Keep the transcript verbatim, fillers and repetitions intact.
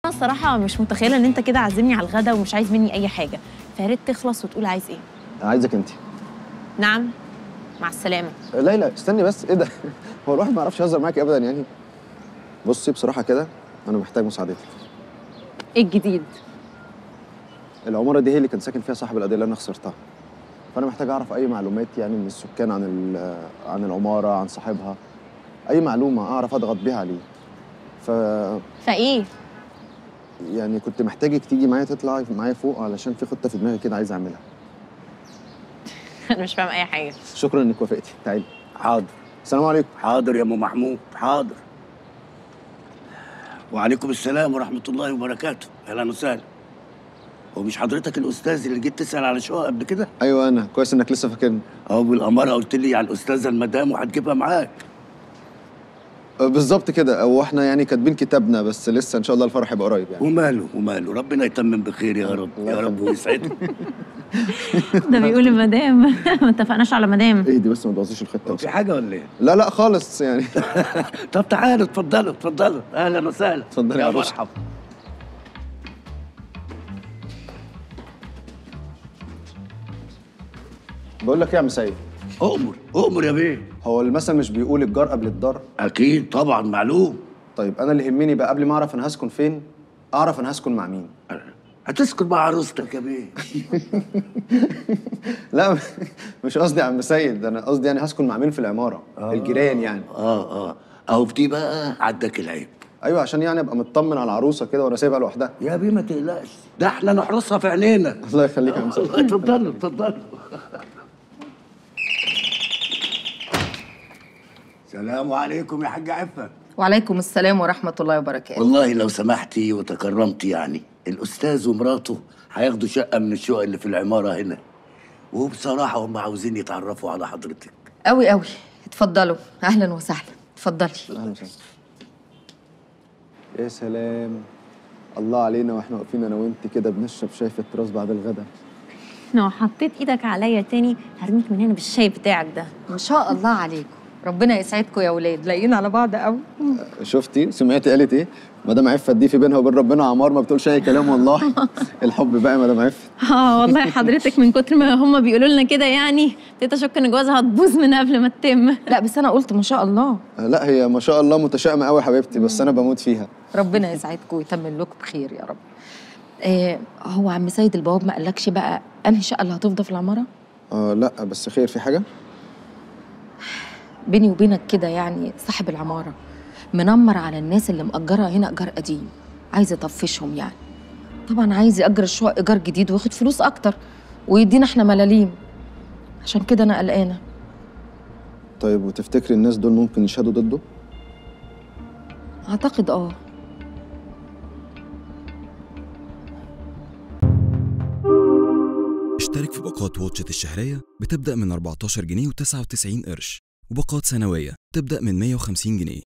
الصراحه مش متخيله ان انت كده عازمني على الغدا ومش عايز مني اي حاجه، فيا ريت تخلص وتقول عايز ايه. عايزك انت. نعم، مع السلامه. ليلى استني بس، ايه ده؟ هو الواحد ما يعرفش يهزر معاكي ابدا يعني. بصي بصراحه كده انا محتاج مساعدتك. ايه الجديد؟ العماره دي هي اللي كان ساكن فيها صاحب القضيه اللي انا خسرتها، فانا محتاج اعرف اي معلومات يعني من السكان عن عن العماره، عن صاحبها، اي معلومه اعرف اضغط بيها عليه. ف فايه؟ يعني كنت محتاجك تيجي معايا، تطلعي معايا فوق علشان في خطه في دماغي كده عايز اعملها. انا مش فاهم اي حاجه. شكرا انك وافقتي، تعالي. حاضر. السلام عليكم. حاضر يا ام محمود، حاضر. وعليكم السلام ورحمه الله وبركاته. اهلا وسهلا. هو مش حضرتك الاستاذ اللي جيت تسال على شقق قبل كده؟ ايوه انا، كويس انك لسه فاكرني. اه، بالاماره قلت لي على الاستاذه المدام وهتجيبها معاك. بالظبط كده، هو احنا يعني كاتبين كتابنا بس لسه ان شاء الله الفرح يبقى قريب يعني. وماله وماله، ربنا يتمم بخير يا رب يا رب ويسعدك. ده بيقول المدام. ما اتفقناش على مدام. اهدي بس ما تبوظيش الخطه. في حاجه ولا ايه؟ لا لا خالص يعني. طب تعالوا اتفضلوا اتفضلوا، اهلا وسهلا. اتفضلي يا عروسه. مرحبا. بقول لك ايه يا عم سيد؟ اؤمر اؤمر يا بيه. هو المثل مش بيقول الجار قبل الدار؟ اكيد طبعا معلوم. طيب انا اللي يهمني بقى قبل ما اعرف انا هسكن فين، اعرف انا هسكن مع مين. هتسكن مع عروستك يا بيه. لا مش قصدي يا عم سيد، انا قصدي يعني هسكن مع مين في العماره. آه الجيران يعني. اه اه اهو في دي بقى عدك العيب. ايوه عشان يعني ابقى مطمن على العروسه كده وانا سايبها لوحدها. يا بيه ما تقلقش، ده احنا نحرسها في عينينا. الله يخليك يا عم سيد. اتفضلوا اتفضلوا. السلام عليكم يا حاج عفة. وعليكم السلام ورحمة الله وبركاته. والله لو سمحتي وتكرمتي يعني الأستاذ ومراته هياخدوا شقة من الشقق اللي في العمارة هنا، وبصراحة هم عاوزين يتعرفوا على حضرتك. أوي أوي، اتفضلوا، أهلا وسهلا، اتفضلي. اهلا وسهلا. يا سلام، الله علينا واحنا واقفين انا وانت كده بنشرب شاي في التراس بعد الغدا. لو حطيت ايدك عليا تاني هرميك من هنا بالشاي بتاعك ده. ما شاء الله عليكم، ربنا يسعدكم يا ولاد، لاقيين على بعض قوي. شفتي سمعتي قالت ايه؟ مدام عفت دي في بينها وبين ربنا عمار، ما بتقولش اي كلام والله. الحب بقى يا مدام عفت. اه والله حضرتك من كتر ما هم بيقولوا لنا كده يعني ابتديت اشك ان جوازها هتبوظ من قبل ما تتم. لا بس انا قلت ما شاء الله. لا هي ما شاء الله متشائمه قوي يا حبيبتي، بس انا بموت فيها. ربنا يسعدكم ويتمم لكم بخير يا رب. آه هو عم سيد البواب ما قالكش بقى انهي شقه اللي هتفضى في العماره؟ اه لا بس خير، في حاجه؟ بيني وبينك كده يعني صاحب العماره منمر على الناس اللي مأجرها هنا ايجار قديم، عايز يطفشهم يعني. طبعا عايز يأجر الشقق ايجار جديد وياخد فلوس اكتر ويدينا احنا ملاليم، عشان كده انا قلقانه. طيب وتفتكري الناس دول ممكن يشهدوا ضده؟ اعتقد اه. اشترك في باقات واتشت الشهرية بتبدأ من أربعتاشر جنيه وتسعة وتسعين قرش، وباقات سنوية تبدأ من مية وخمسين جنيه.